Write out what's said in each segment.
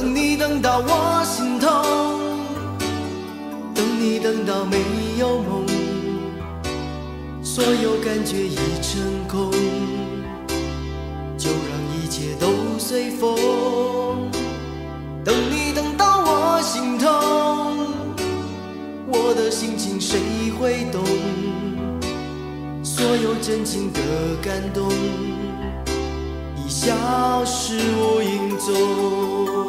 等你等到我心痛，等你等到没有梦，所有感觉已成空，就让一切都随风。等你等到我心痛，我的心情谁会懂？所有真情的感动已消失无影踪。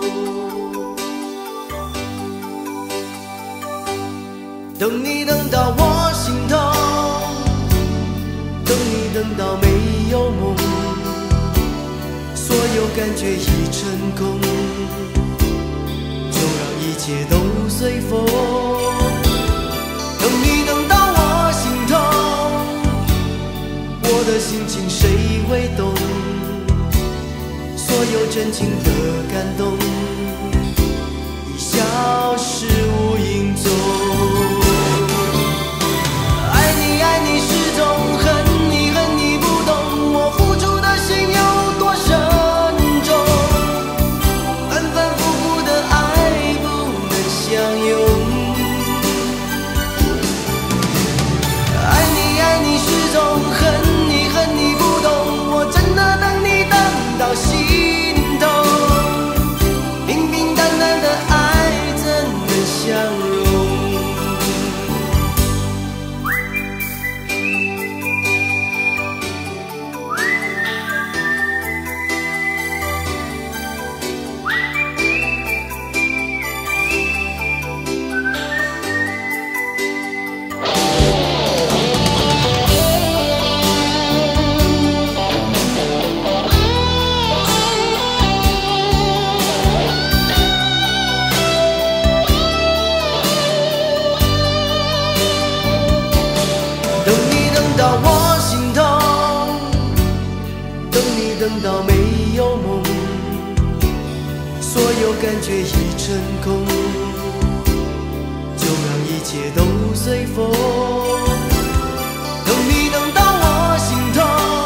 等你等到我心痛，等你等到没有梦，所有感觉已成空，就让一切都随风。等你等到我心痛，我的心情谁会懂？所有真情的感动已消失无影踪。爱你爱你是种恨你恨你不懂，我付出的心有多深重，反反复复的爱不能相拥。爱你爱你是种恨你恨你不懂，我真的等你等到心痛，平平淡淡的爱怎能相容？等你等到我心痛，等你等到没有梦，所有感觉已成空，就让一切都随风。等你等到我心痛，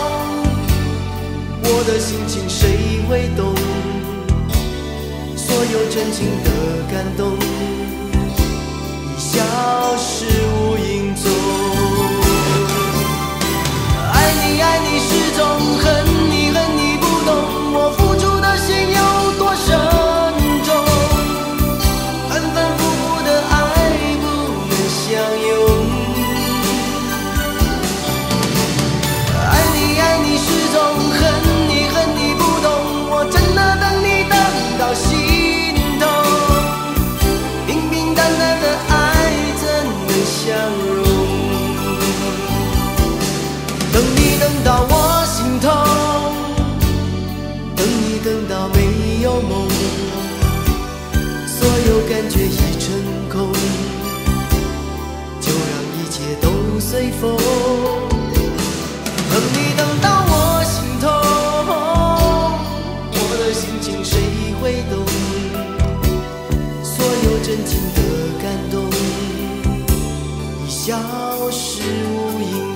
我的心情谁会懂？所有真情的感动已消失无影踪。爱你爱你是种恨你恨你不懂，我付出的心有多深重，反反复复的爱不能相拥。爱你爱你是种恨你恨你不懂，我真的等你等到心痛，平平淡淡的爱怎能相容？等你等到我心痛，等你等到没有梦，所有感觉已成空，就让一切都随风。等你等到我心痛，我的心情谁会懂？所有真情的感动已消失无影踪。